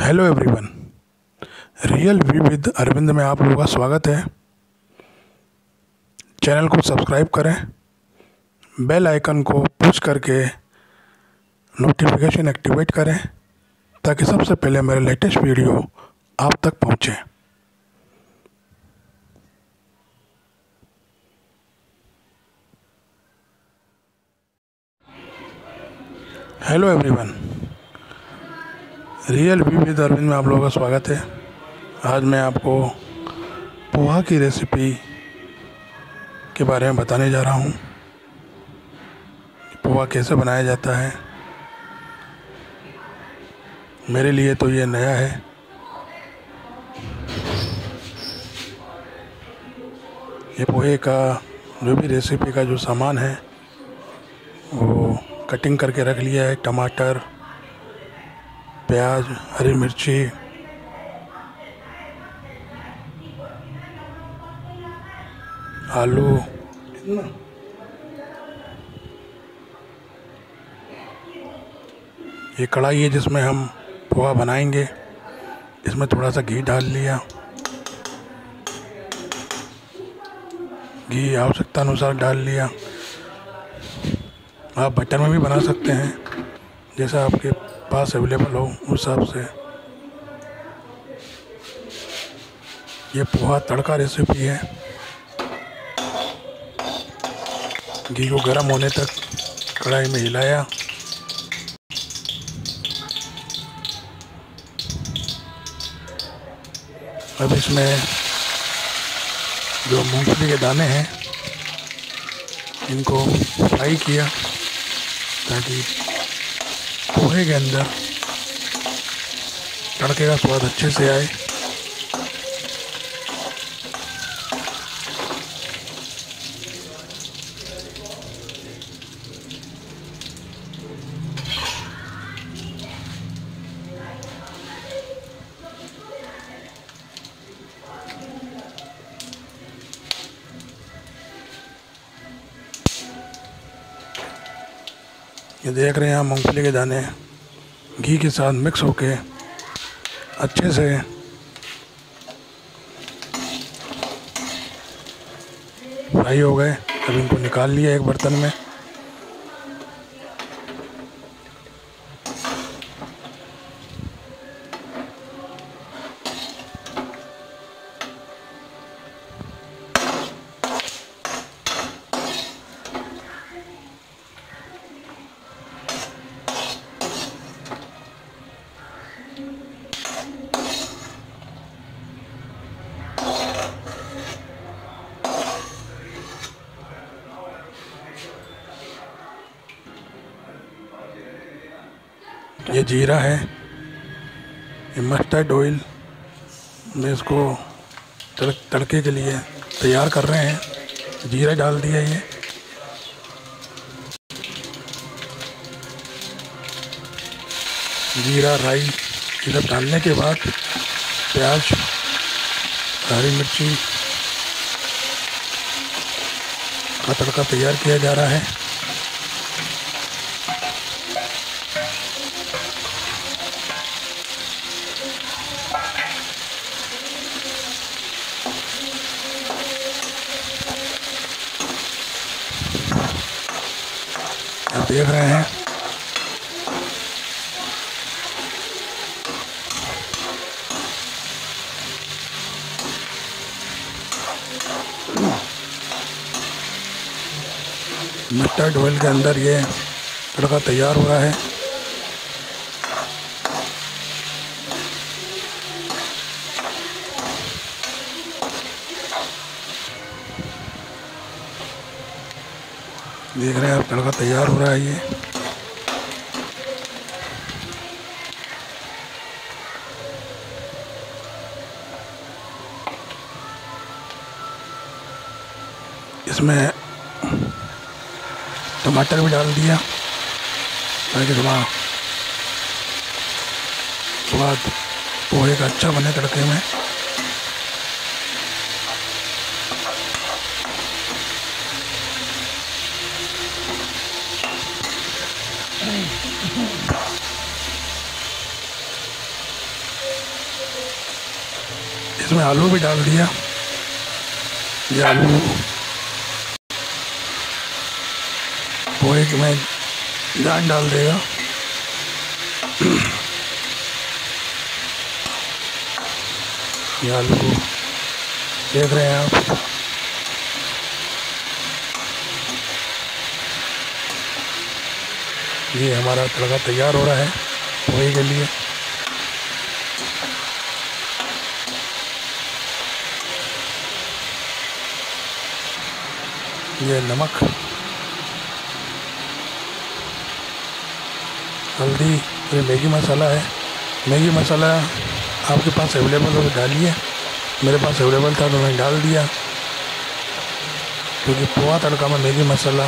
Hello everyone, real we with Arvind में आप लोगों का स्वागत है। चैनल को सब्सक्राइब करें, बेल आइकन को पुश करके नोटिफिकेशन एक्टिवेट करें ताकि सबसे पहले मेरे लेटेस्ट वीडियो आप तक पहुंचे। Hello everyone, real we with Arvind में आप लोगों का स्वागत है। आज मैं आपको पोहा की रेसिपी के बारे में बताने जा रहा हूँ। पोहा कैसे बनाया जाता है। मेरे लिए तो ये नया है। ये पोहे का जो भी रेसिपी का जो सामान है वो कटिंग करके रख लिया है। टमाटर, प्याज, हरी मिर्ची, आलू, ये कढ़ाई है जिसमें हम पोहा बनाएंगे। इसमें थोड़ा सा घी डाल लिया। घी आवश्यकता अनुसार डाल लिया। आप बटर में भी बना सकते हैं, जैसा आपके पास अवेलेबल हो उस हिसाब से। ये पोहा तड़का रेसिपी है। घी को गर्म होने तक कढ़ाई में हिलाया। अब इसमें जो मूंगफली के दाने हैं इनको फ्राई किया ताकि पोहे के अंदर तड़के का स्वाद अच्छे से आए। ये देख रहे हैं आप, मूंगफली के दाने घी के साथ मिक्स होके अच्छे से फ्राई हो गए। अब इनको निकाल लिया एक बर्तन में। ये जीरा है, ये मस्टर्ड ऑयल में इसको तड़के के लिए तैयार कर रहे हैं। जीरा डाल दिया। ये जीरा, राई ये सब डालने के बाद प्याज, हरी मिर्ची का तड़का तैयार किया जा रहा है। आप देख रहे हैं मस्टर्ड ऑयल के अंदर ये तड़का तैयार हो रहा है। देख रहे हैं आप, तड़का तैयार हो रहा है। ये इसमें टमाटर भी डाल दिया ताकि थोड़ा स्वाद पोहे का अच्छा बने तड़के में। इसमें आलू भी डाल दिया। ये आलू पोहे में जान डाल देगा। ये आलू को देख रहे हैं आप। ये हमारा तड़का तैयार हो रहा है पोहे के लिए। ये नमक, हल्दी, ये मैगी मसाला है। मैगी मसाला आपके पास अवेलेबल हो तो डालिए। मेरे पास अवेलेबल था तो मैंने डाल दिया, क्योंकि पोहा तड़का में मैगी मसाला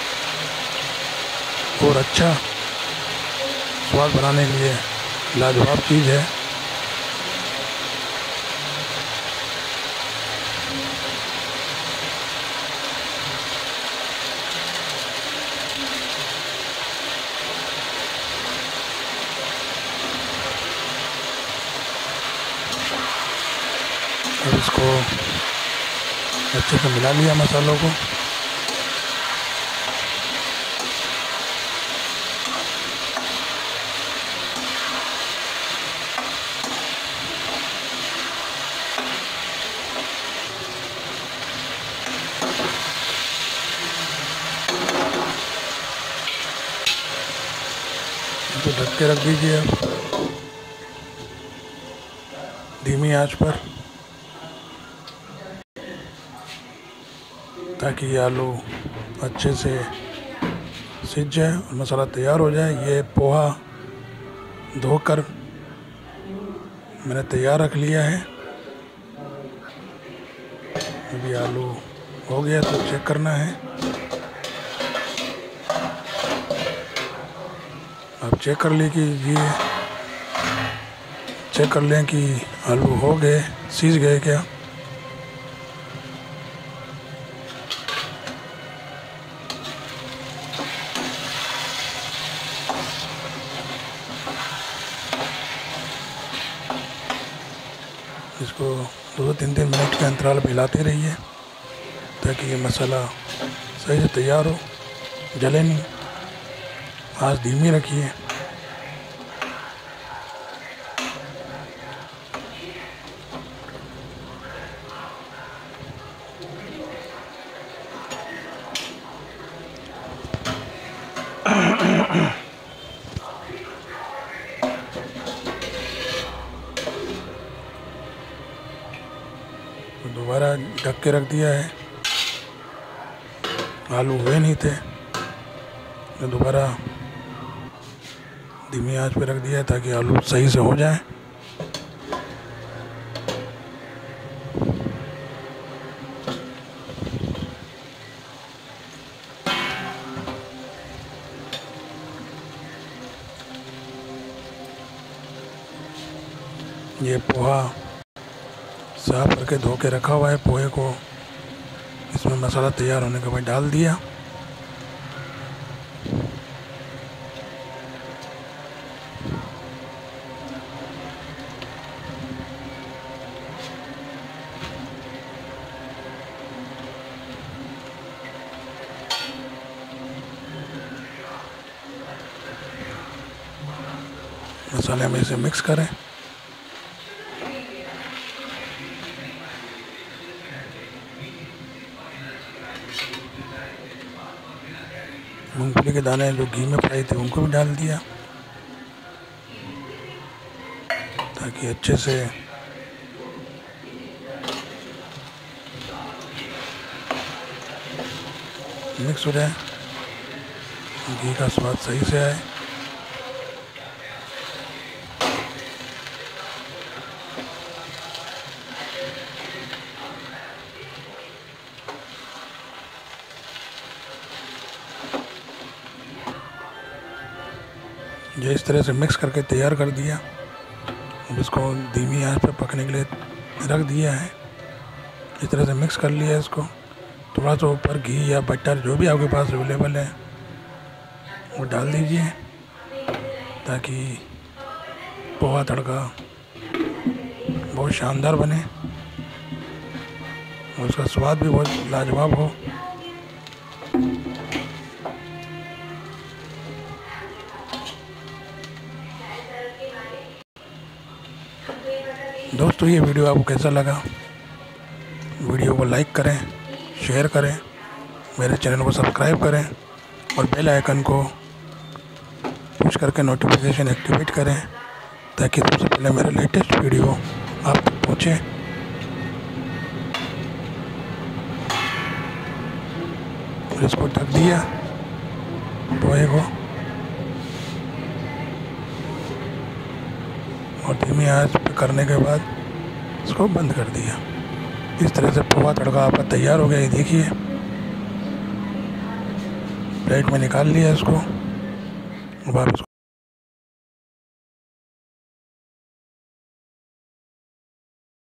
और अच्छा स्वाद बनाने के लिए लाजवाब चीज़ है। अब इसको अच्छे से मिला लिया मसालों को। तो ढक के रख दीजिए अब धीमी आंच पर, ताकि ये आलू अच्छे से सिज जाए और मसाला तैयार हो जाए। ये पोहा धोकर मैंने तैयार रख लिया है। अभी आलू हो गया तो चेक करना है। आप चेक कर लीजिए, चेक कर लें कि आलू हो गए, सीज गए क्या। इसको 2-3 मिनट के अंतराल पर हिलाते रहिए, ताकि ये मसाला सही से तैयार हो, जले नहीं। आंच धीमी रखिए। तो दोबारा ढक के रख दिया है। आलू हुए नहीं थे तो दोबारा धीमी आंच पे रख दिया है, ताकि आलू सही से हो जाए। ये पोहा साफ करके धो के रखा हुआ है। पोहे को इसमें मसाला तैयार होने के बाद डाल दिया। मसाले में इसे मिक्स करें। मूंगफली के दाने जो घी में फ्राई थे उनको भी डाल दिया, ताकि अच्छे से मिक्स हो जाए, घी का स्वाद सही से आए। ये इस तरह से मिक्स करके तैयार कर दिया। अब इसको धीमी आंच पर पकने के लिए रख दिया है। इस तरह से मिक्स कर लिया है इसको। थोड़ा सा ऊपर घी या बटर जो भी आपके पास अवेलेबल है वो डाल दीजिए, ताकि पोहा तड़का बहुत शानदार बने और उसका स्वाद भी बहुत लाजवाब हो। दोस्तों ये वीडियो आपको कैसा लगा? वीडियो को लाइक करें, शेयर करें, मेरे चैनल को सब्सक्राइब करें और बेल आइकन को पुश करके नोटिफिकेशन एक्टिवेट करें ताकि सबसे पहले मेरा लेटेस्ट वीडियो आप तक पहुँचे। और इसको ढक दिया पोहे को और धीमी आंच पे करने के बाद इसको बंद कर दिया। इस तरह से पोहा तड़का आपका तैयार हो गया। ये देखिए, प्लेट में निकाल लिया इसको। अब आप इसको